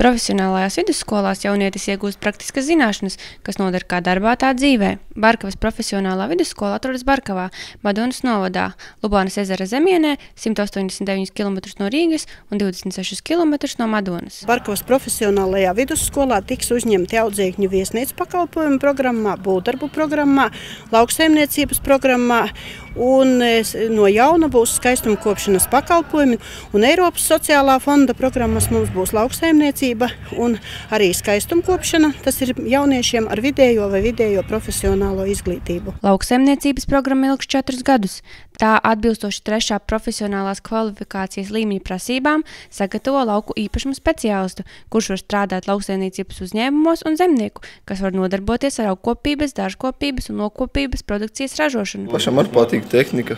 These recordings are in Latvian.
Profesionālajās vidusskolās jaunietis iegūst praktiskas zināšanas, kas noder kā darbā, tā dzīvē. Barkavas profesionālā vidusskola atrodas Barkavā, Madonas novadā, Lubānas ezera zemienē, 189 km no Rīgas un 26 km no Madonas. Barkavas profesionālajā vidusskolā tiks uzņemti audzēkņu viesnīcu pakalpojumu programmā, būvdarbu programmā, lauksaimniecības programmā, un no jauna būs skaistumkopšanas pakalpojumi, un Eiropas sociālā fonda programmas mums būs lauksaimniecība un arī skaistumkopšana. Tas ir jauniešiem ar vidējo vai vidējo profesionālo izglītību. Lauksaimniecības programma ilgs 4 gadus. Tā atbilstoši 3. profesionālās kvalifikācijas līmeņa prasībām sagatavo lauku īpašumu speciālistu, kurš var strādāt lauksaimniecības uzņēmumos un zemnieku, kas var nodarboties ar augkopības, dārzkopības un lokopības produkcijas ražošanu. Pašam arī patīk tehnika.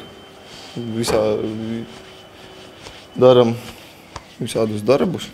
Daram visādus darbus.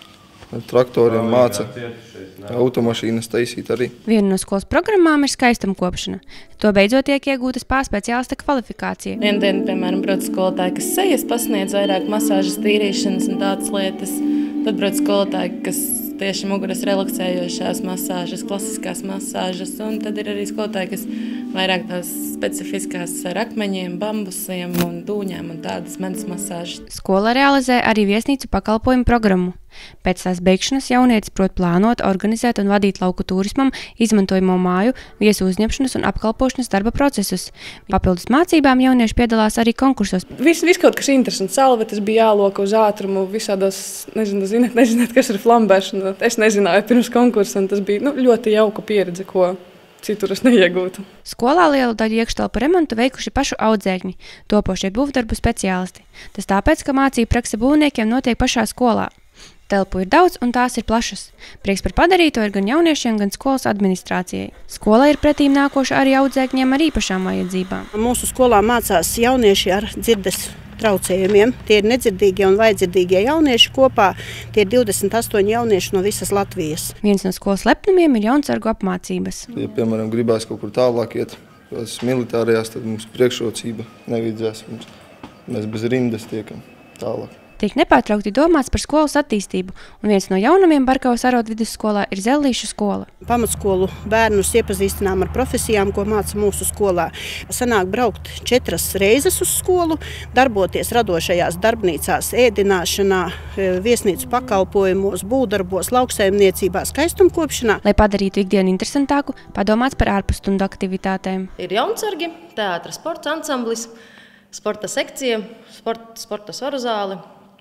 Traktoriem māca, automašīnas taisīt arī. Viena no skolas programmām ir skaistumkopšana. To beidzot tiek iegūtas speciālista kvalifikācija. Vienu dienu, piemēram, brauc skolotāji, kas sejas pasniedz vairāk masāžas, tīrīšanas un tādas lietas. Tad brauc skolotāji, kas tieši muguras relaksējošās masāžas, klasiskās masāžas. Un tad ir arī skolotāji, kas vairāk tās specifiskās ar akmeņiem, bambusiem un dūņām un tādas medus masāžas. Skola realizē arī viesnīcu pakalpojumu programmu. Pēc tās beigšanas jaunietis prot plānot, organizēt un vadīt lauku turismam izmantojamo māju, viesu uzņemšanas un apkalpošanas darba procesus. Papildus mācībām jaunieši piedalās arī konkursos. Viss kaut kas interesants. Salvetes bija jāloka uz ātrumu, visādos, nezināt, kas ir flambēšana. Es nezināju pirms konkursa, un tas bija ļoti jauka pieredze, ko citur es neiegūtu. Skolā lielu daļu iekštelpu remontu veikuši pašu audzēkņi, topošie būvdarbu speciālisti. Tas tāpēc, ka mācību prakse būvniekiem notiek pašā skolā. Telpu ir daudz un tās ir plašas. Prieks par padarīto ir gan jauniešiem, gan skolas administrācijai. Skola ir pretīm nākoša arī audzēkņiem ar īpašām vajadzībām. Mūsu skolā mācās jaunieši ar dzirdes traucējumiem. Tie ir nedzirdīgie un vājdzirdīgie jaunieši kopā. Tie ir 28 jaunieši no visas Latvijas. Viens no skolas lepnumiem ir jaunsargu apmācības. Ja, piemēram, gribēs kaut kur tālāk iet, militārajās, tad mums priekšrocība nevajadzēs. Mēs bez rindas tiekam tālāk. Tiek nepārtraukti domāts par skolas attīstību, un viens no jaunumiem Barkavas arodvidusskolā ir Zellīšu skola. Pamatskolu bērnus iepazīstinām ar profesijām, ko māca mūsu skolā. Sanāk braukt 4 reizes uz skolu, darboties radošajās darbnīcās, ēdināšanā, viesnīcu pakalpojumos, būvdarbos, lauksaimniecībā, skaistumkopšanā. Lai padarītu ikdienu interesantāku, padomāts par ārpusstundu aktivitātēm. Ir jaunsargi, teātra sports ansamblis, sporta sekcija, sporta svaru zāli.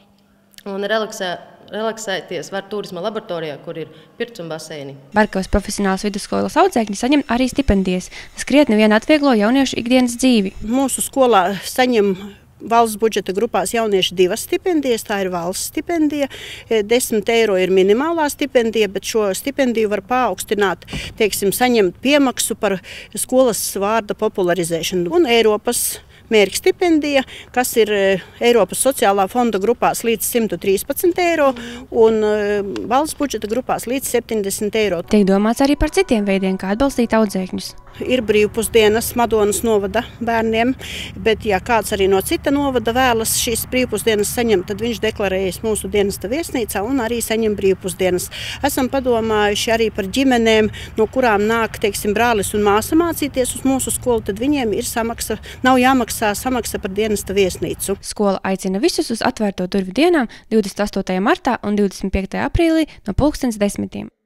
Un relaksēties var turisma laboratorijā, kur ir pirts un baseini. Barkavas profesionālas vidusskolas audzēkņi saņem arī stipendijas. Tas krietni vien atvieglo jauniešu ikdienas dzīvi. Mūsu skolā saņem valsts budžeta grupās jaunieši 2 stipendijas. Tā ir valsts stipendija. 10 eiro ir minimālā stipendija, bet šo stipendiju var paaugstināt, saņemt piemaksu par skolas vārda popularizēšanu. Un Eiropas mērķa stipendija, kas ir Eiropas sociālā fonda grupās līdz 113 eiro un valsts budžeta grupās līdz 70 eiro. Tiek domāts arī par citiem veidiem, kā atbalstīt audzēkņus. Ir brīvpusdienas Madonas novada bērniem, bet ja kāds arī no cita novada vēlas šīs brīvpusdienas saņemt, tad viņš deklarējas mūsu dienesta viesnīcā un arī saņem brīvpusdienas. Esam padomājuši arī par ģimenēm, no kurām nāk, brālis un māsa mācīties uz mūsu skolu, tad viņiem ir nav jāmaksā samaksa par dienesta viesnīcu. Skola aicina visus uz atvērto durvju dienām 28. martā un 25. aprīlī no 10:00.